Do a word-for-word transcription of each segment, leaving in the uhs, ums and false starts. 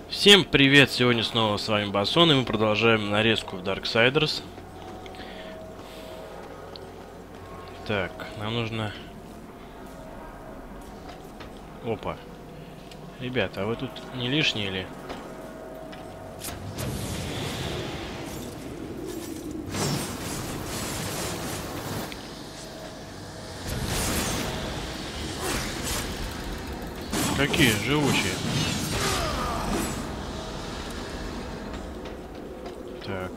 Всем привет! Сегодня снова с вами Басон, и мы продолжаем нарезку в Darksiders. Так, нам нужно... Опа. Ребята, а вы тут не лишние ли? Какие живучие. Так.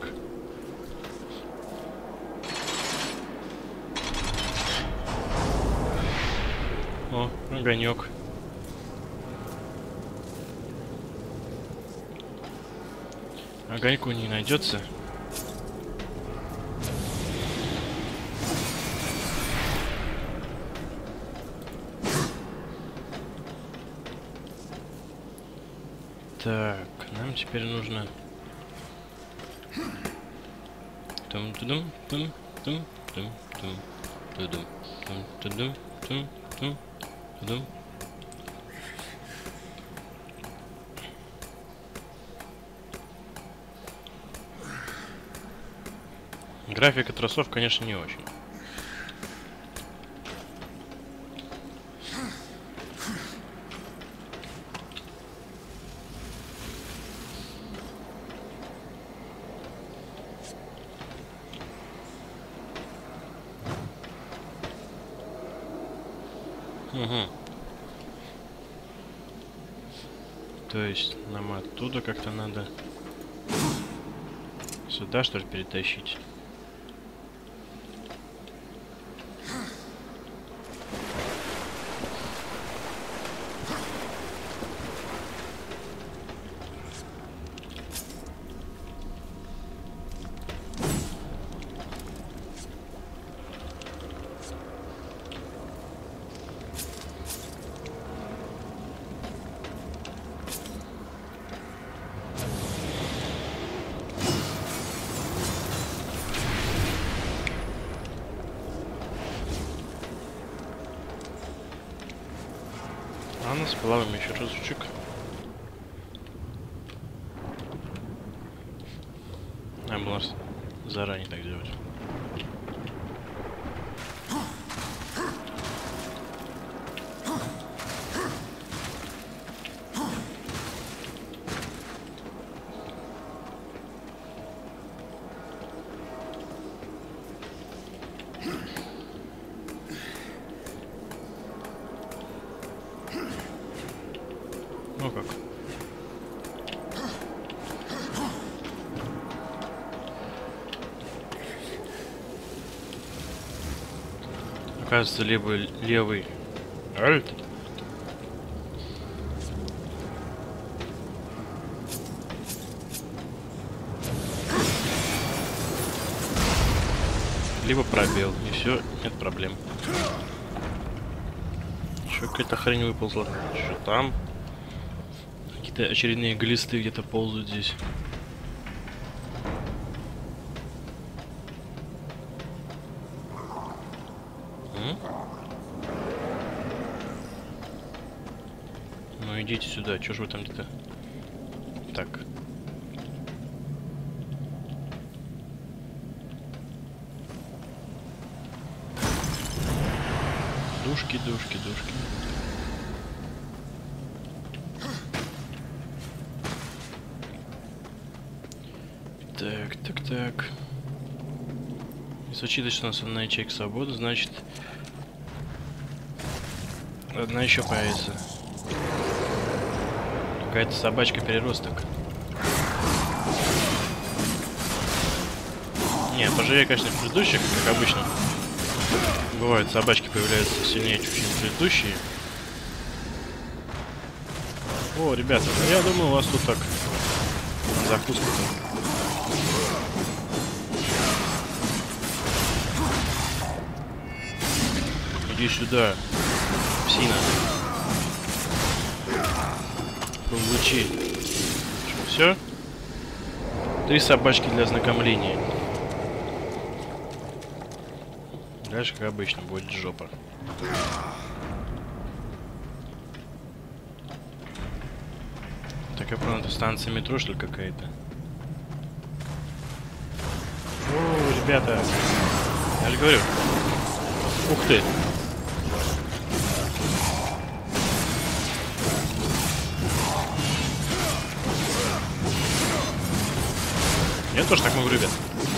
О, огонек. Огоньку не найдется. Так, нам теперь нужно... Тум тудум тум тум тум тум тудум тум тудум тум тум тудум. Графика тросов, конечно, не очень. Угу. То есть нам оттуда как-то надо сюда, что ли, перетащить? А ну, сплавим еще разочек. Надо было заранее так делать. Ну как? Оказывается, либо левый альт, либо пробел, и все, нет проблем. Еще какая-то хрень выползла. Что там? Какие-то очередные глисты где-то ползают здесь. М? Ну идите сюда, чё ж вы там где-то? Так. Душки, душки, душки. Так, так, так. Если учитывать, что у нас одна ячейка свободы, значит одна еще появится. Какая-то собачка-переросток. Не, пожалею, конечно, предыдущих, как обычно. Бывают, собачки появляются сильнее, чем предыдущие. О, ребята, ну я думаю, у вас тут так закуска-то. Иди сюда, псина. Получи. Что, все? Три собачки для ознакомления. Дальше, как обычно, будет жопа. Так, Как я понял, это станция метро, что ли, какая-то? О, ребята. Я же говорю. Ух ты. Я тоже так могу, ребят.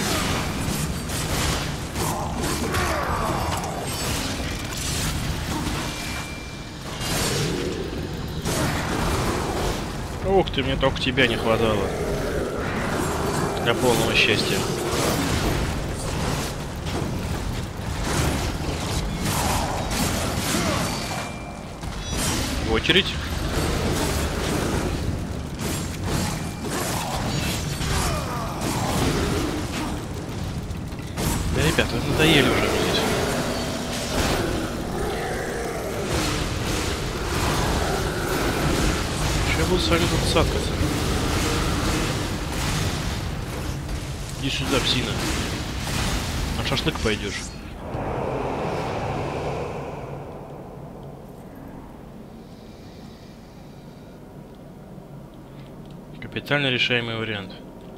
Ух ты, мне только тебя не хватало. Для полного счастья. В очередь. Да, ребята, надоели уже здесь. Я буду с вами тут садкаться. Иди сюда, псина. На шашлык пойдешь. Капитально решаемый вариант.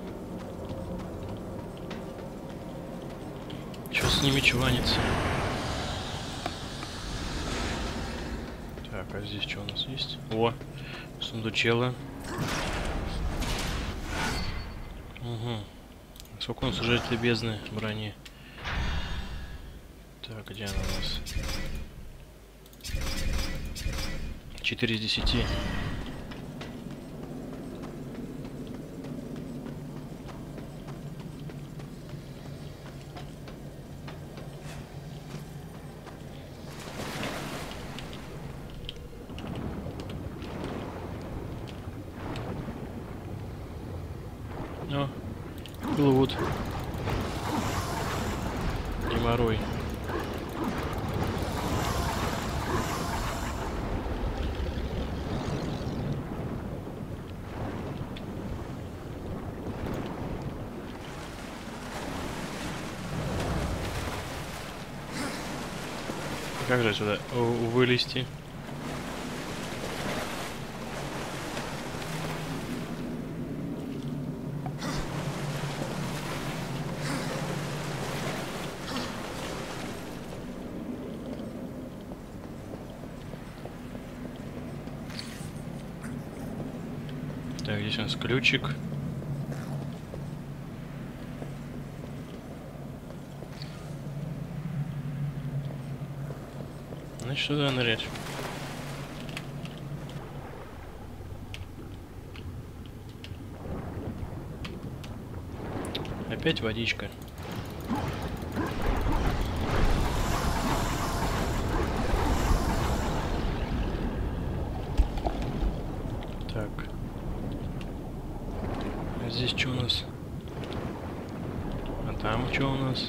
Чё с ними чуванится? Так, а здесь что у нас есть? О, сундучело. Угу. Сколько у нас уже этой бездны брони? Так, где она у нас? четыре из десяти. О, плывут. Геморрой. Как же сюда вылезти? Так, здесь у нас ключик. Значит, сюда нырять. Опять водичка. Так. А здесь что у нас? А там что у нас?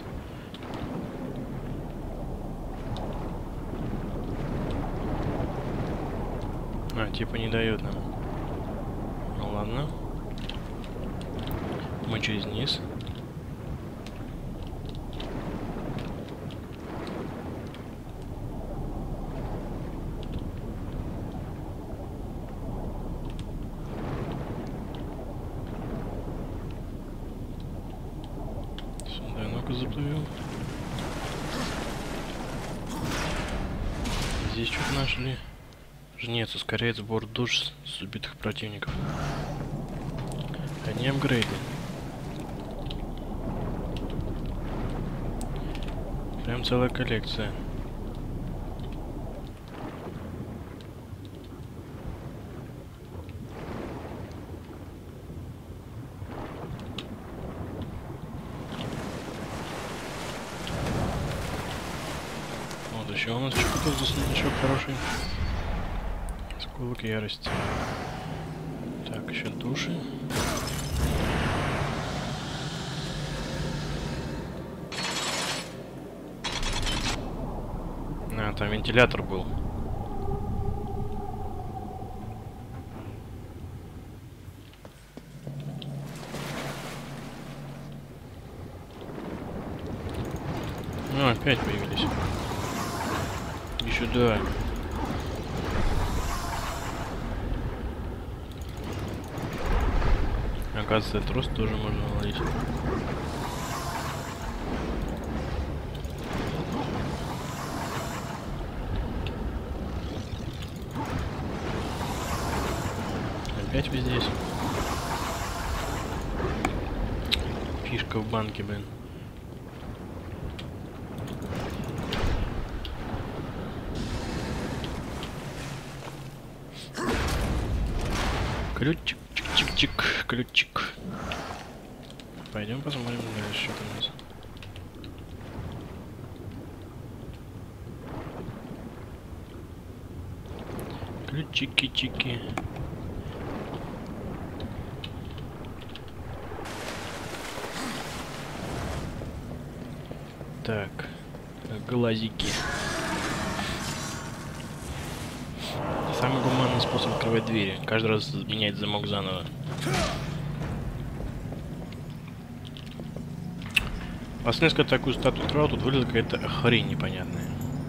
А, типа не дает нам. Ну ладно. Мы через низ. Сюда, ну-ка заплывем. Здесь что-то нашли. Жнец ускоряет сбор душ с убитых противников. Одни апгрейды. Прям целая коллекция. Вот еще у нас что-то за сундучок хороший. Кулак ярости. Так, еще души. А, там вентилятор был. Ну, опять появились. И сюда. Оказывается, трос тоже можно ловить. Опять вы здесь. Фишка в банке, блин. Ключик, чик-чик-чик, ключик. Пойдем посмотрим дальше, что там у нас. Ключики-чики. Так, глазики. Самый гуманный способ открывать двери. Каждый раз менять замок заново. Последний, когда такую статую открывал, тут вылезла какая-то хрень непонятная.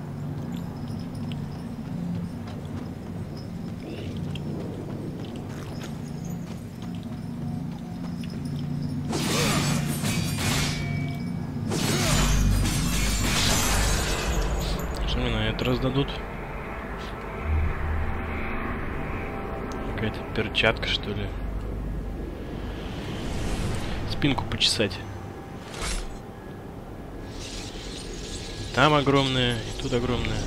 Что мне на этот раз дадут? Какая-то перчатка, что ли? Спинку почесать. Там огромная, и тут огромная.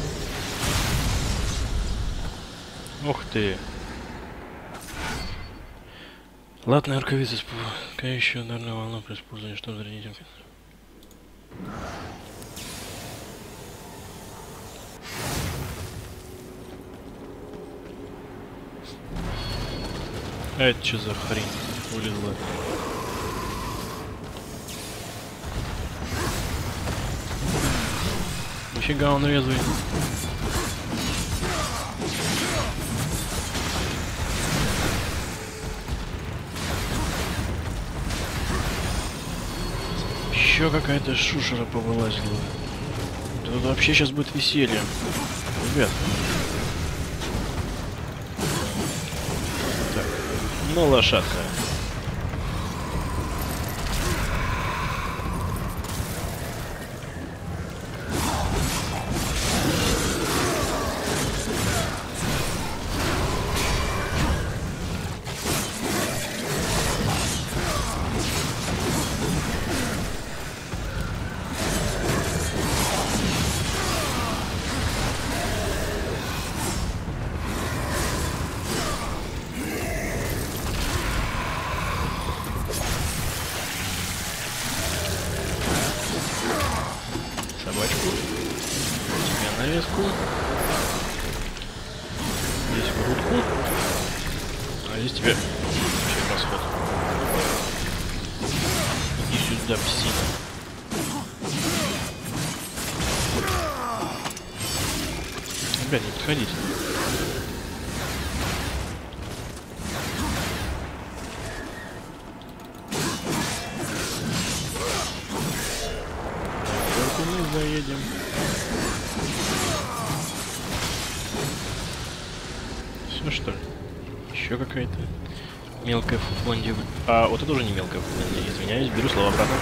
Ух ты. Латная рукавица, спускающая ударную волну при использовании, что зарядить. А это что за хрень вылезла? Нифига он резвый. Еще какая-то шушера повылазила. Тут вообще сейчас будет веселье. Ребят. Так, ну лошадка. Собачку. Тебя навеску. Здесь грудку. А здесь тебе вообще расход. Иди сюда, псина. Ребят, не подходите. Мы заедем. Все что ли? Еще какая-то мелкая фуфландия. А вот это уже не мелкая фуфландия. Извиняюсь, беру слово обратно.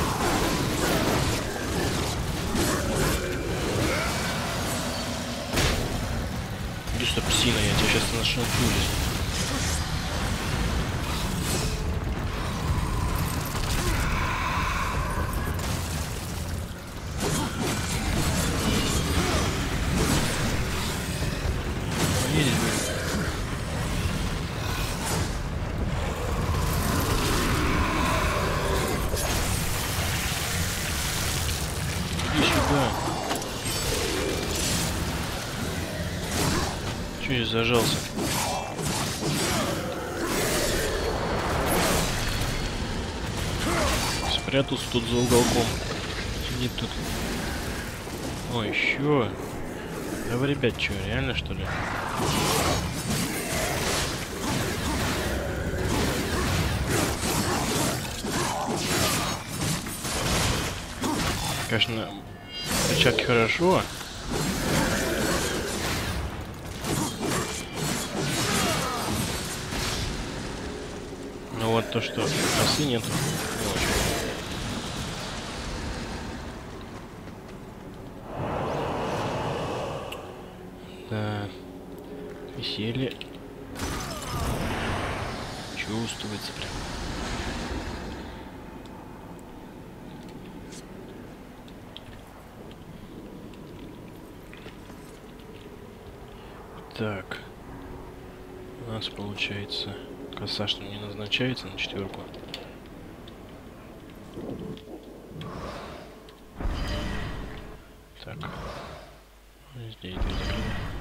Иди сюда, псина, я тебя сейчас нашел здесь. Че я зажался? Спрятался тут за уголком. Сидит тут. О, еще. Да вы, ребят, что, реально что ли? Конечно, перчатки хорошо. Ну вот то, что косы нет. Да. Веселье. Чувствуется прям. Так. У нас получается коса, что не назначается на четверку. Так. Здесь дверь закрыли.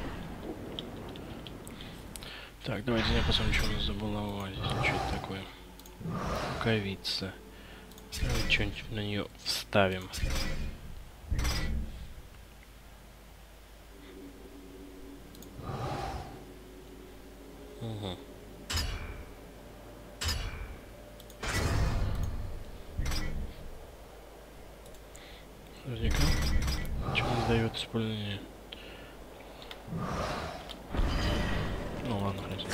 Так, давайте я посмотрим, что у нас за булава. Здесь что это такое? Рукавица. Давайте что-нибудь на нее вставим. Угу. Подожди-ка. Чего не сдает использование? Ну ладно, хрен.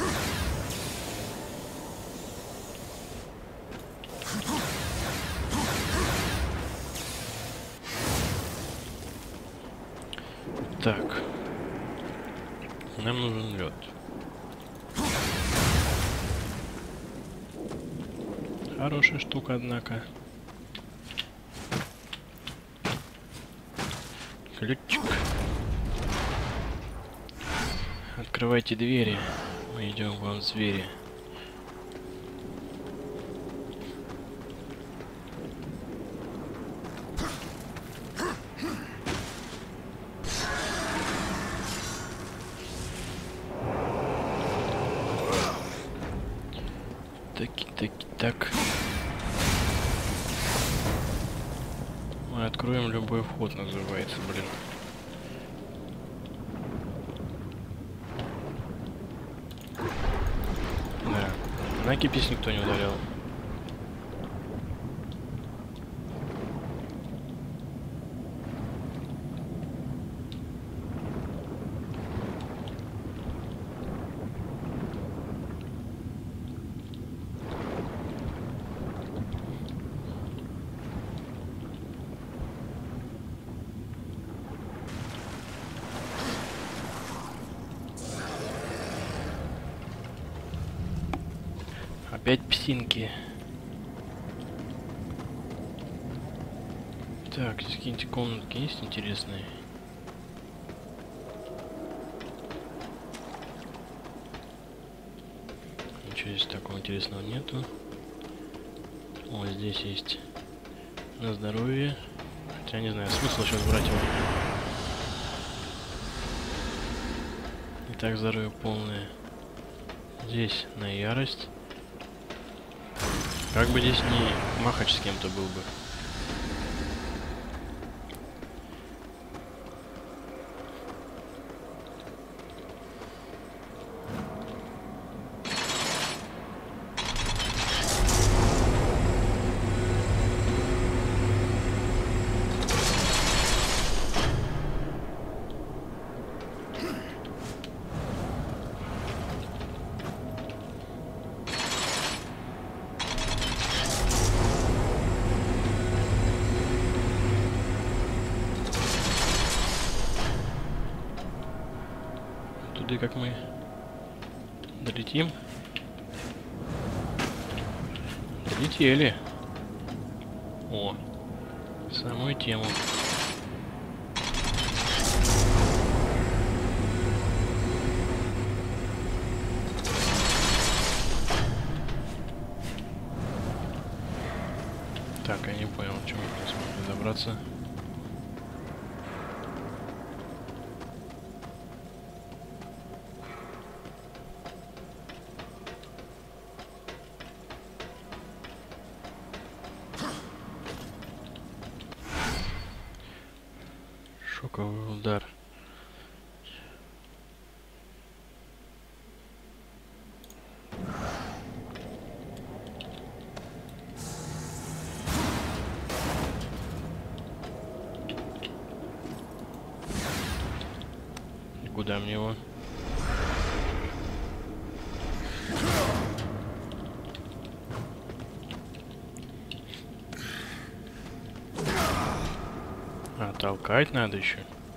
Так. Нам нужен лед. Хорошая штука, однако. Ключик. Открывайте двери. Мы идем к вам, звери. Таки-таки так. Мы откроем любой вход, называется, блин. Да. На кипись никто не ударял. Опять псинки. Так, здесь какие-нибудь комнатки есть интересные? Ничего здесь такого интересного нету. О, здесь есть на здоровье. Хотя не знаю, смысл сейчас брать его. Итак, здоровье полное. Здесь на ярость. Как бы здесь не махач с кем-то был бы. Туда как мы долетим? Долетели. О, самую тему. Так, я не понял, чем мы не смогли добраться. Шоковый удар. И куда мне его? Толкать надо еще.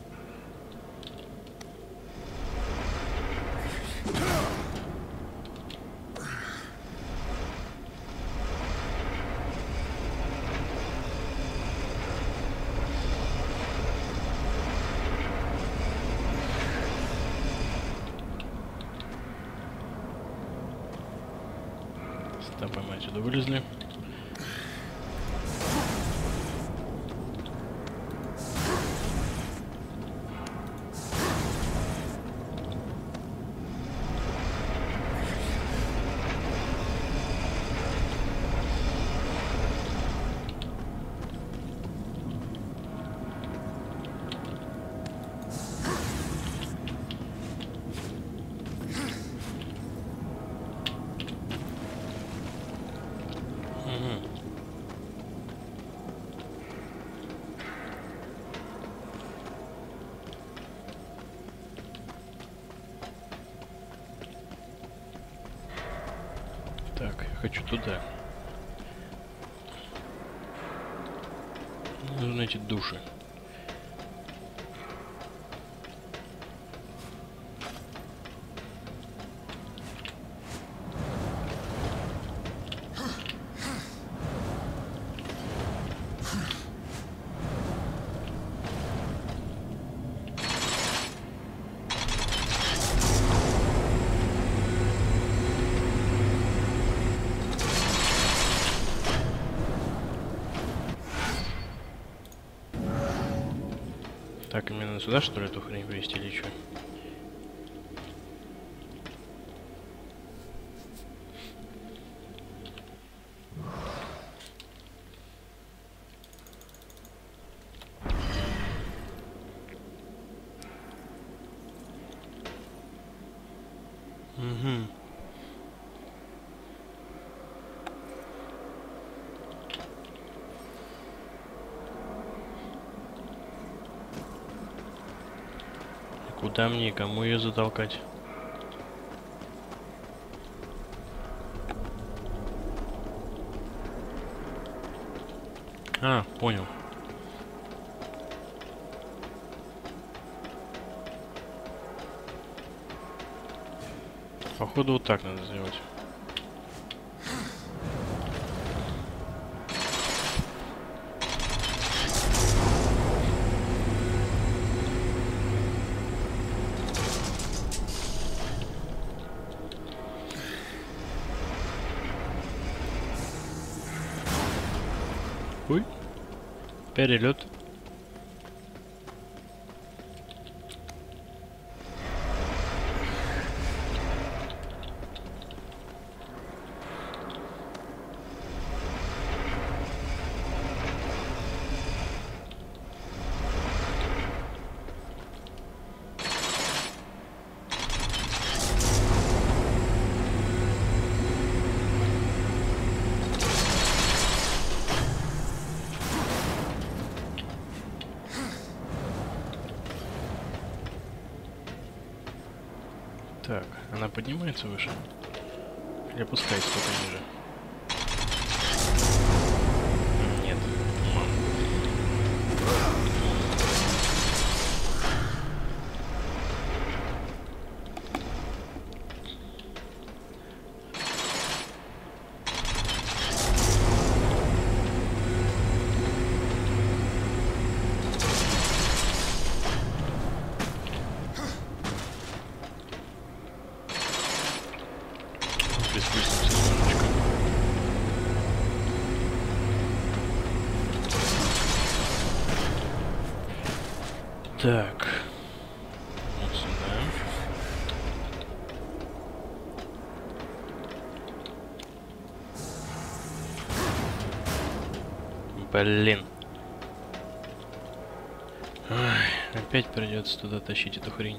Стопы мы отсюда вылезли. Так, я хочу туда. Нужны эти души. Так, именно сюда, что ли, эту хрень привезти или что? Угу. Куда мне, кому ее затолкать? А, понял. Походу вот так надо сделать. Ой, перелет. Так, она поднимается выше? Или опускается только ниже? Нет. Так. Вот сюда. Блин. Ай, опять придется туда тащить эту хрень.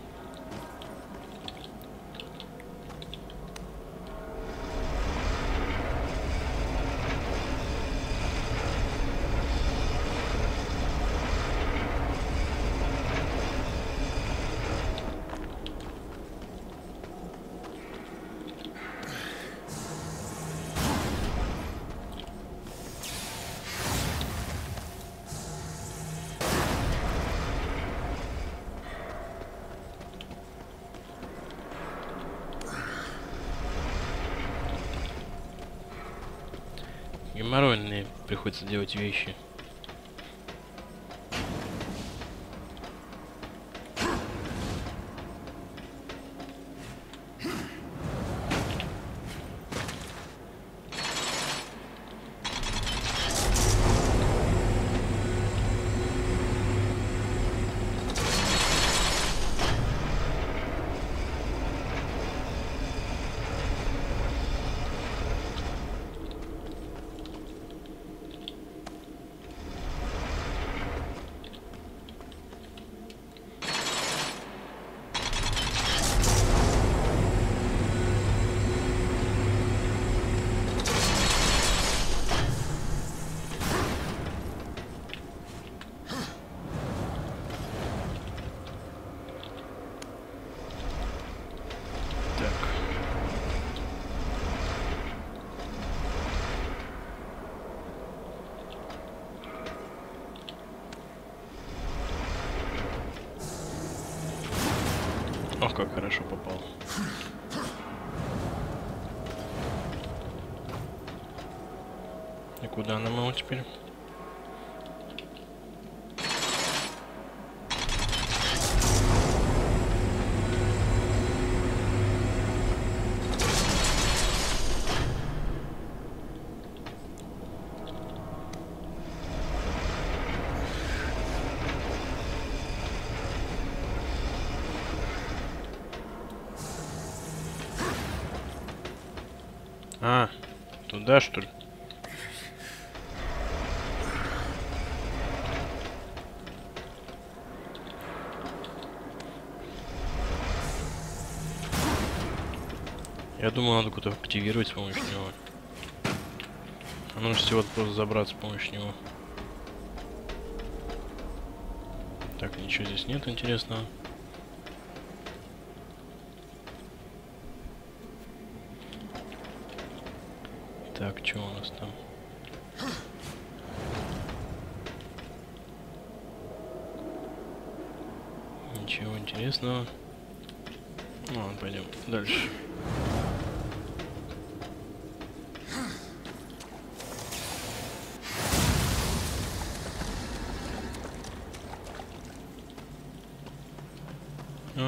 Геморройные приходится делать вещи. Ох, как хорошо попал. И куда нам его теперь? А, туда что ли? Я думаю, надо куда-то активировать с помощью него. А нужно всего просто забраться с помощью него. Так, ничего здесь нет интересного. Так, что у нас там? Ничего интересного. Ну, ладно, пойдем дальше. А.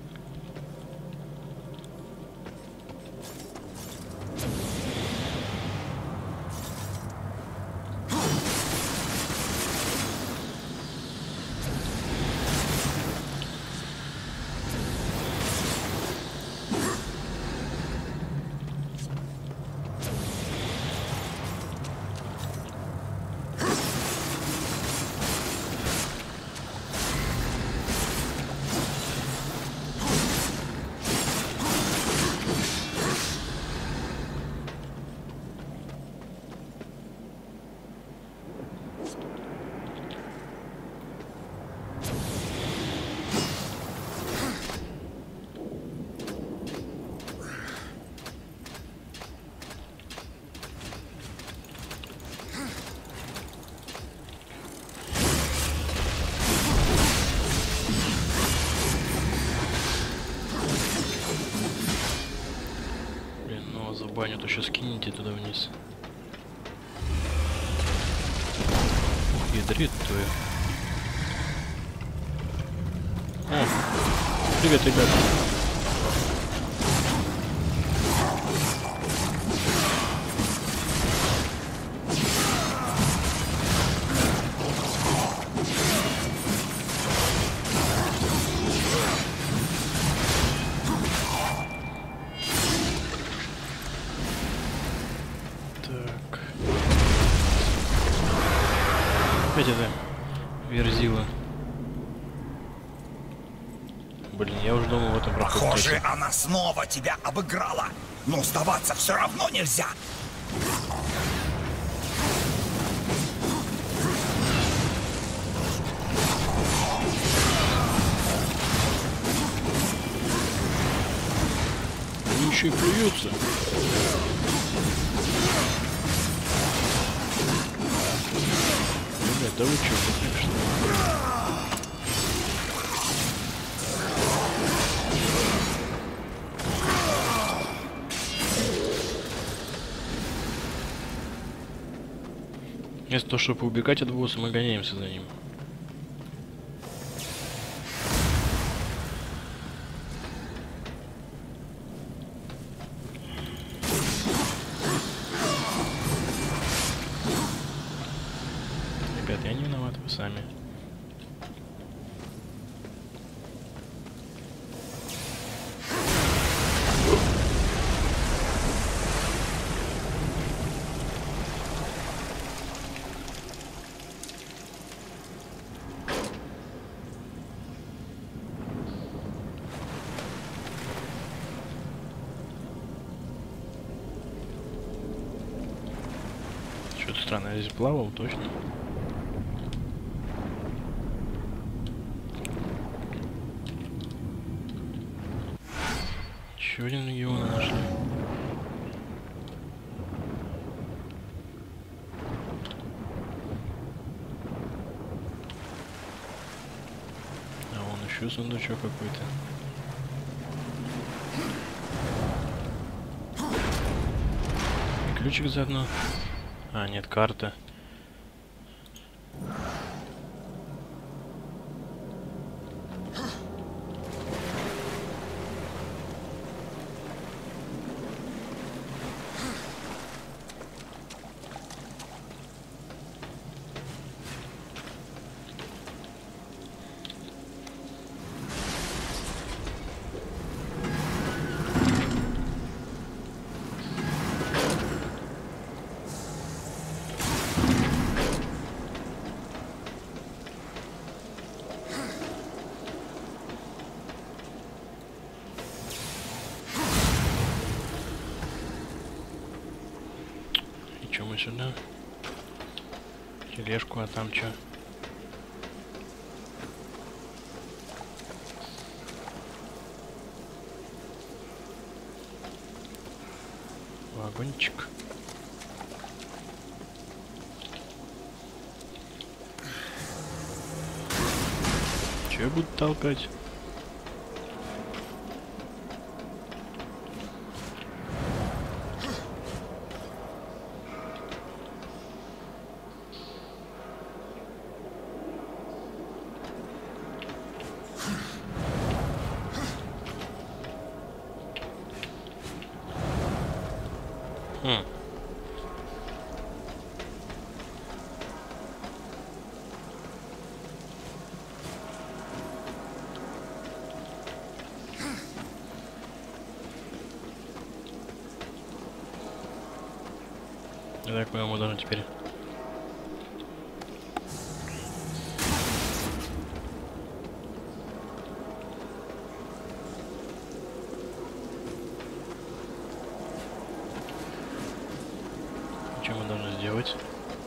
Баню, то сейчас кинете туда вниз. Ух, ядрит твою. О, привет, ребята. Опять это верзила. Блин, я уже думал в этом проходе. Похоже, она снова тебя обыграла. Но сдаваться все равно нельзя. Они еще и плюются. Да вы чё, что ли? Вместо того, чтобы убегать от босса, мы гоняемся за ним. Ребят, я не виноват, вы сами. Что-то странно, я здесь плавал, точно. Еще один регион нашли. А вон еще сундучок какой-то. И ключик заодно. А, нет, карта. Че мы сюда? Тележку, а там что? Вагончик. Че я буду толкать? Хм. Я так понял, мы должны теперь. Что мы должны сделать?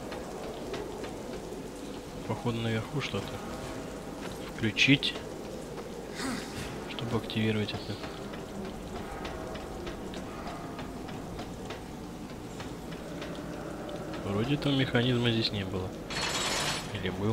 Походу наверху что-то. Включить, чтобы активировать это. Вроде там механизма здесь не было. Или был?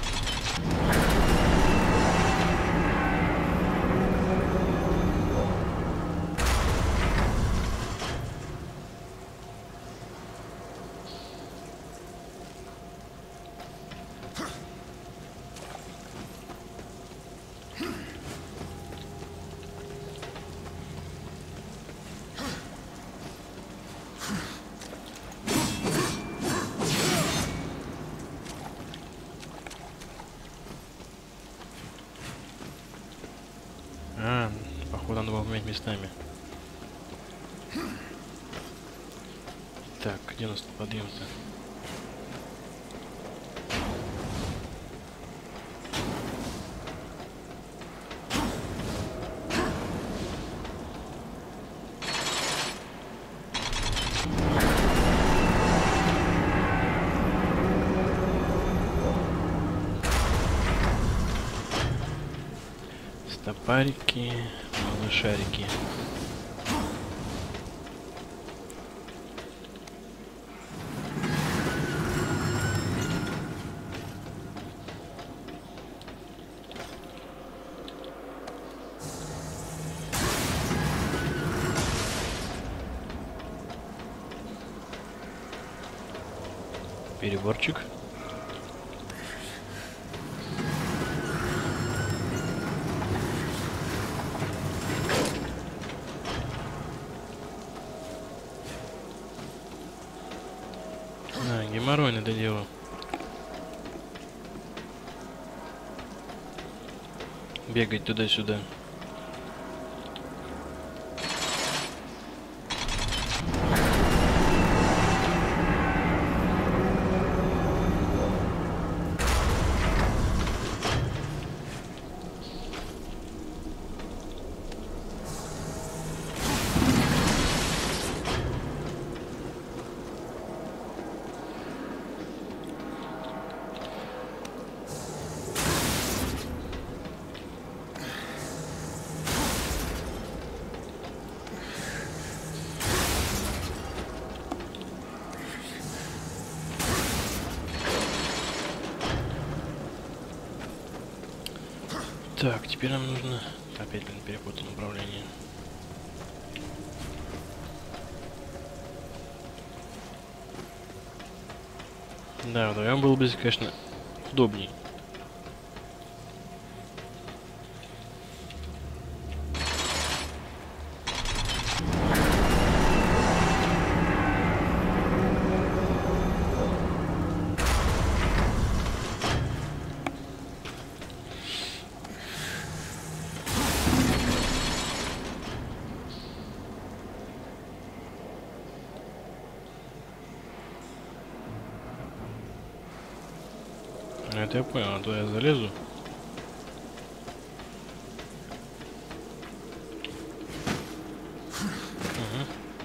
А, походу надо было поменять местами. Так, где у нас подъем-то? Стопарики, малышарики. Переборчик. А, геморройное это дело. Бегать туда-сюда. Так, теперь нам нужно опять, блин, перепутал направление. Да, вдвоем было бы, конечно, удобней. Это я понял, а то я залезу. Угу.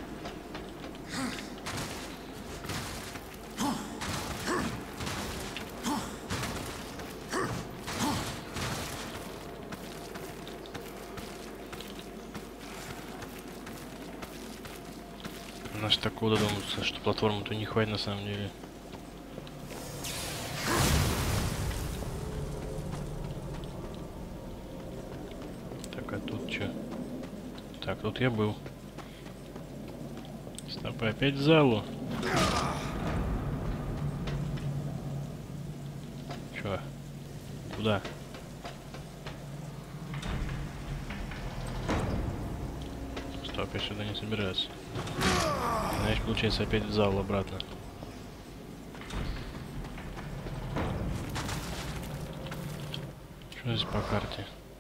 Наш так куда думается, что платформу-то не хватит на самом деле. Так, тут я был. Стоп, опять в залу. Чё? Куда? Стоп, я сюда не собираюсь. Значит, получается опять в зал обратно. Что здесь по карте?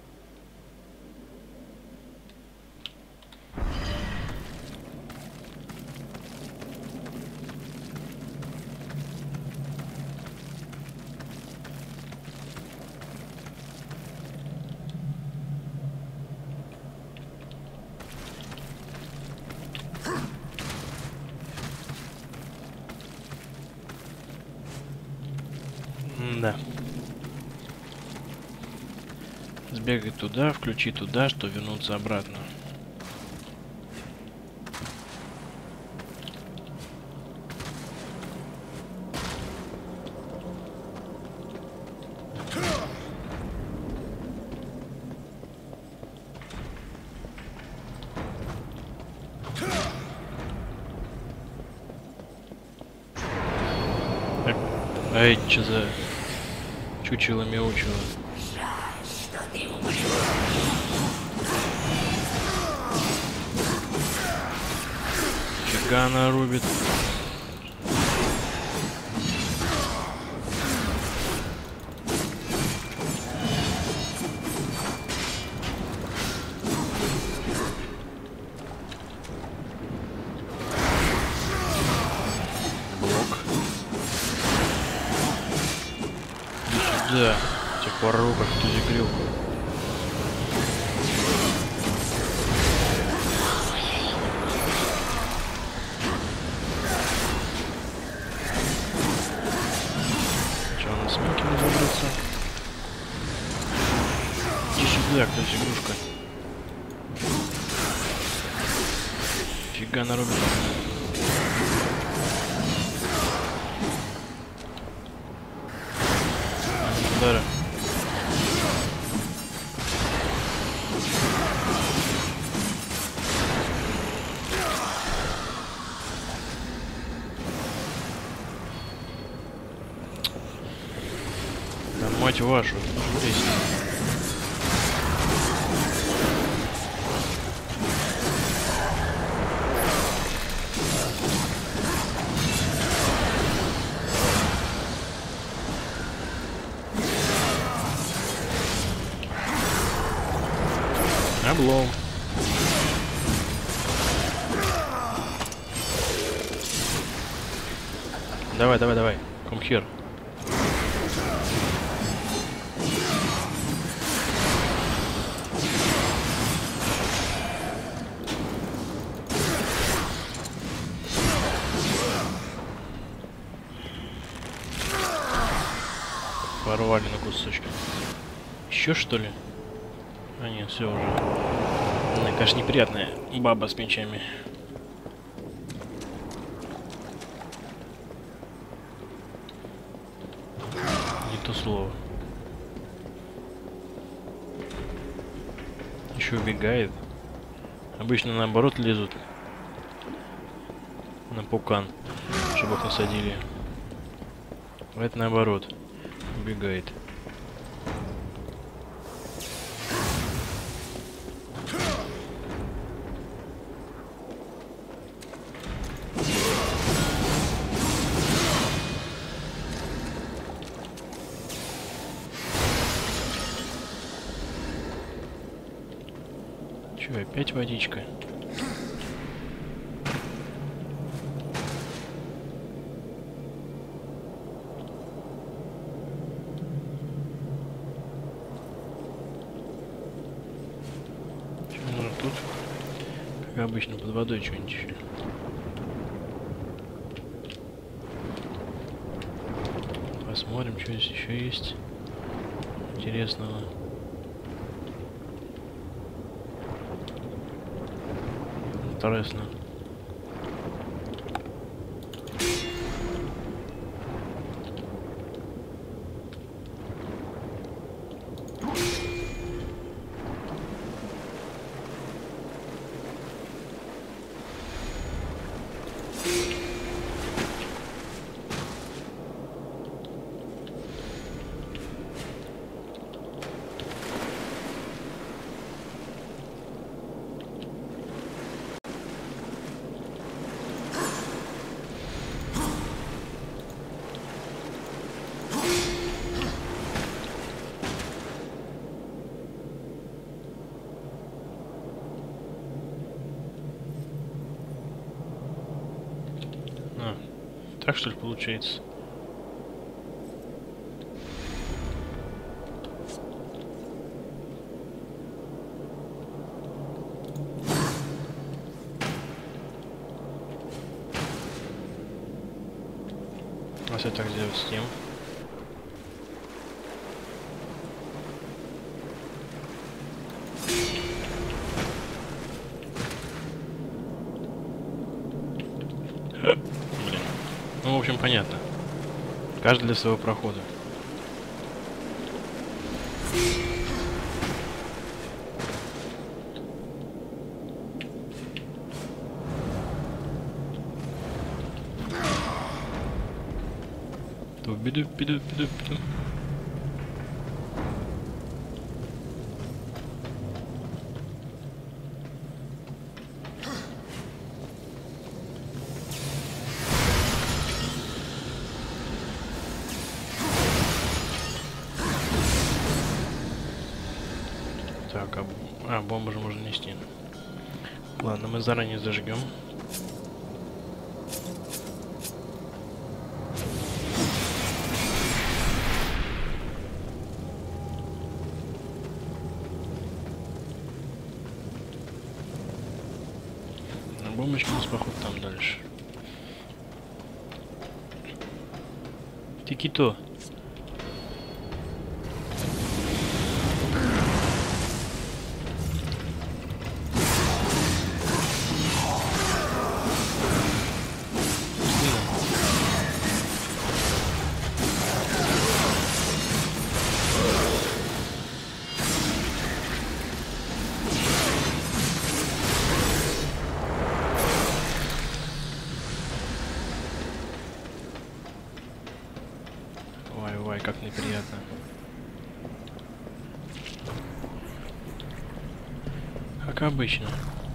Да. Сбегать туда, включить туда, что вернуться обратно. Эй, че за чучело-мяучело? Фига она рубит. Да, тебя порву как тузикрилку. Че, на сминки не забраться? Иди сюда, кто игрушка. Фига нарубит. Удара. мать вашу, здесь. Облом. Давай, давай, давай. Come here. Порвали на кусочки. Еще что ли? А нет, все уже. Она, конечно, неприятная баба с мечами. Не то слово. Еще убегает. Обычно наоборот лезут на пукан, чтобы их насадили. А это наоборот. Убегает. Че, опять водичка? Че, может тут, как обычно, под водой что-нибудь еще? Посмотрим, что здесь еще есть интересного. Интересно. Так что ли получается? А если так сделать с тем? Ну, в общем, понятно. Каждый для своего прохода. Биду, биду, биду, биду. Так, а, а бомбу же можно нести. Ладно, мы заранее зажгем. Бомбочки у нас, походу, там дальше. Тики-то. Ой, как неприятно. как обычно.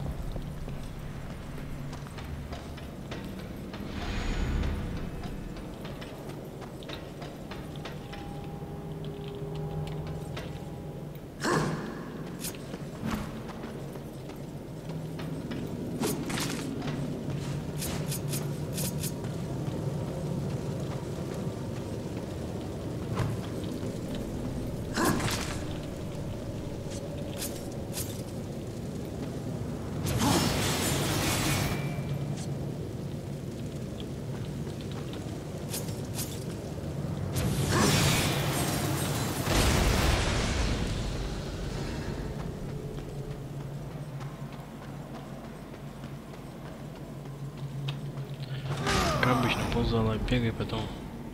Как обычно, ползала, бегай потом.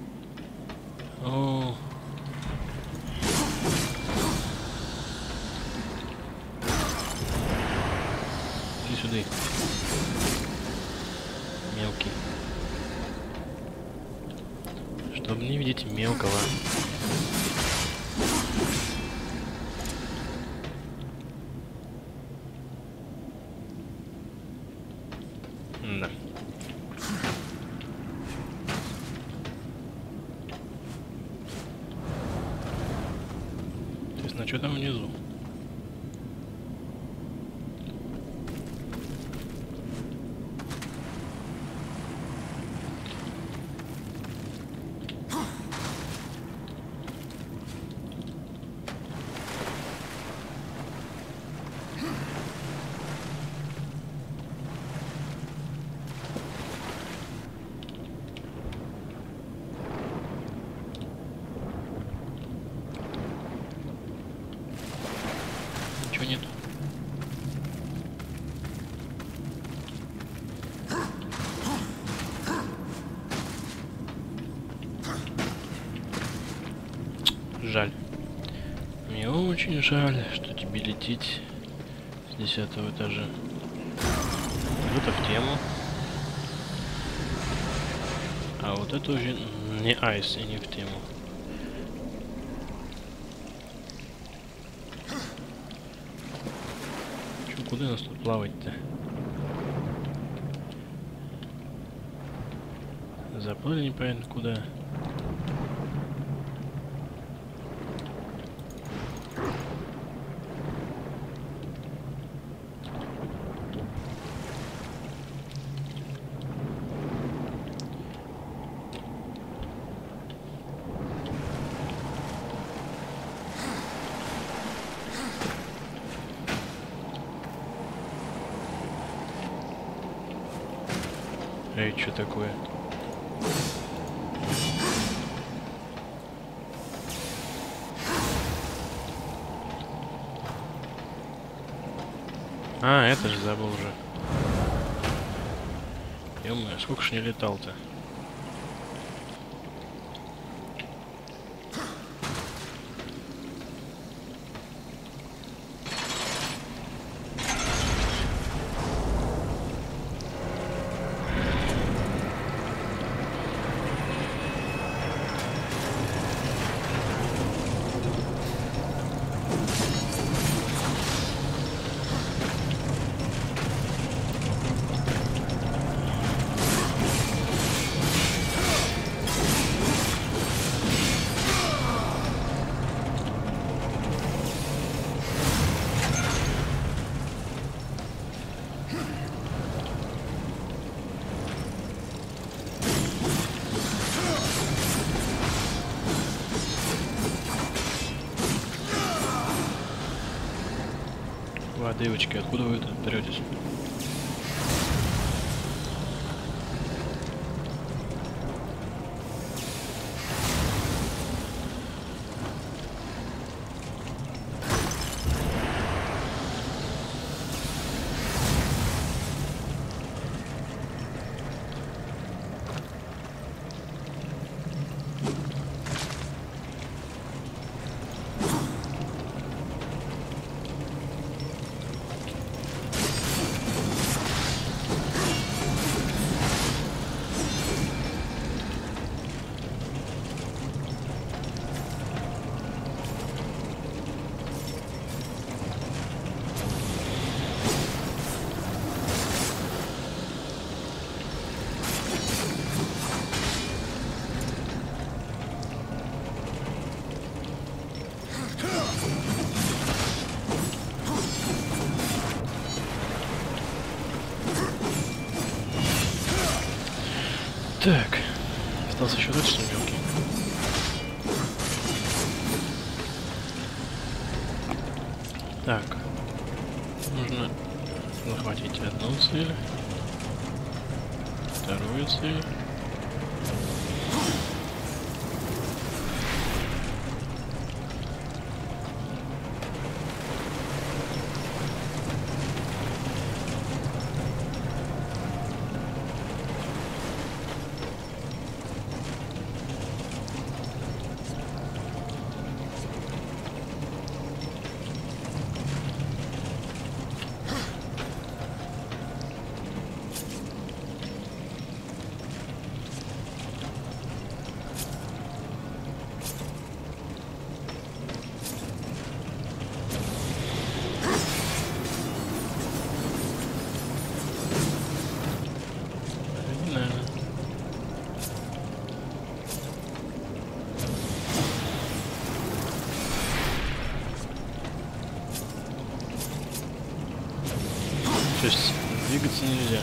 О. Иди сюда. Мелкий. Чтобы не видеть мелкого. Да. А что там внизу? Ничего нет. Жаль. Мне очень жаль, что тебе лететь с десятого этажа. Вот это в тему. А вот это уже не айс и не в тему. Куда нас тут плавать-то? Заплыли непонятно куда. Эй, что такое? А, это же забыл уже. Ё-моё, сколько ж не летал-то? Ва, девочки, откуда вы тут беретесь? Так, остался еще дальше мелкий. Так, нужно захватить одну цель, вторую цель. То есть двигаться нельзя.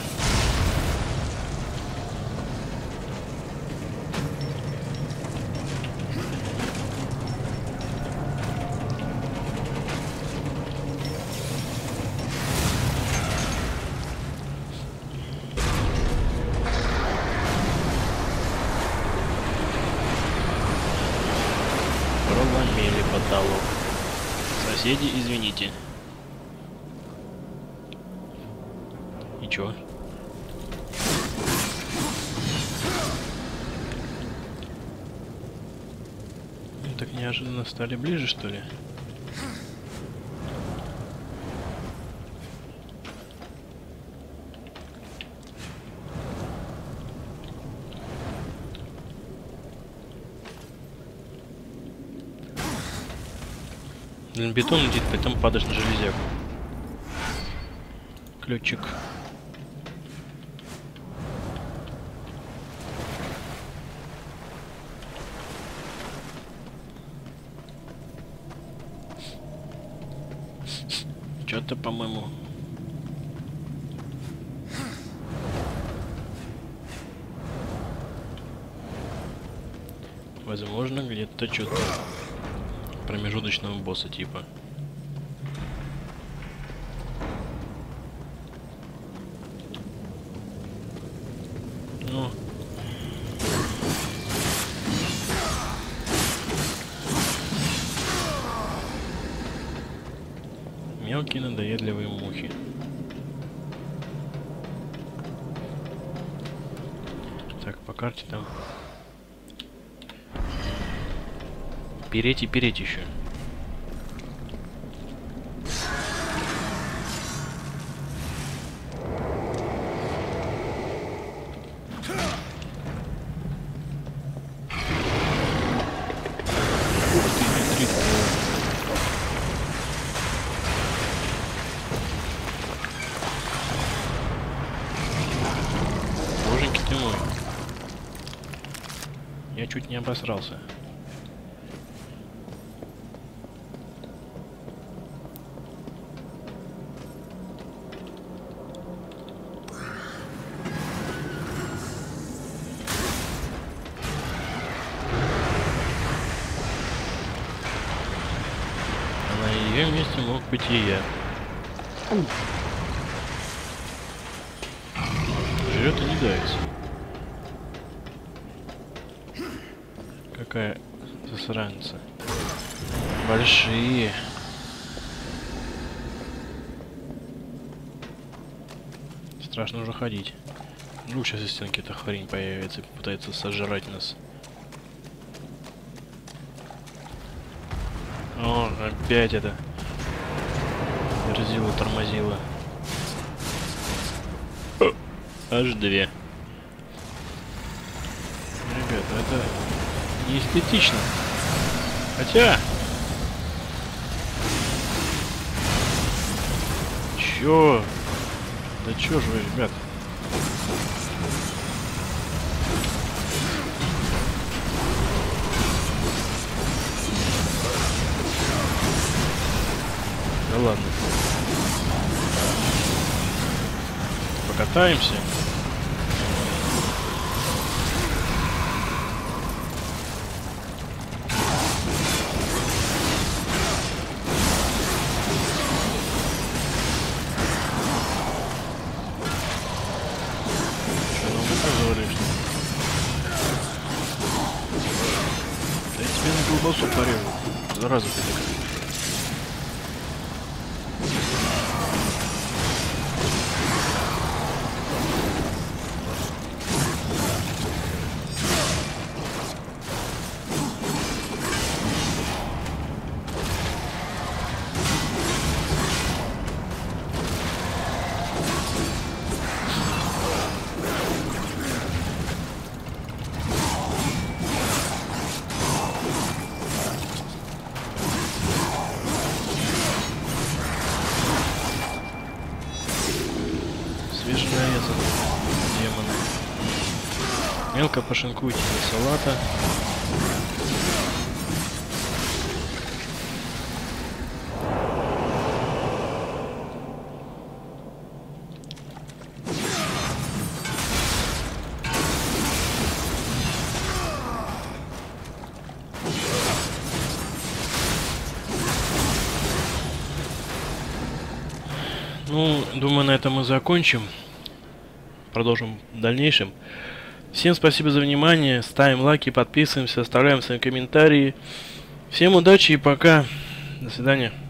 Проломили потолок. Соседи, извините. И чё? Ну, так неожиданно стали ближе, что ли? Блин, бетон летит, потом падаешь на железяку. Ключик. Что-то, по-моему. Возможно, где-то что-то промежуточного босса типа. Ну. Мелкие надоедливые мухи. Так, по карте там. Переть и переть еще. Боженьки ты мой. Я чуть не обосрался. На ее месте мог быть и я. Жрет и не дается. Какая засранца. Большие. Страшно уже ходить. Ну, сейчас из стенки эта хрень появится и попытается сожрать нас. О, опять это. Верзила, тормозила. Аж две. Ребята, это не эстетично. Хотя... Чё? Да чё ж вы, ребят? Да ладно. Покатаемся. колбасу порезал. Зараза ты такая. Свеженарезанные демоны. Мелко пошинкуйте до салата. Ну, думаю, на этом мы закончим. Продолжим в дальнейшем. Всем спасибо за внимание. Ставим лайки, подписываемся, оставляем свои комментарии. Всем удачи и пока. До свидания.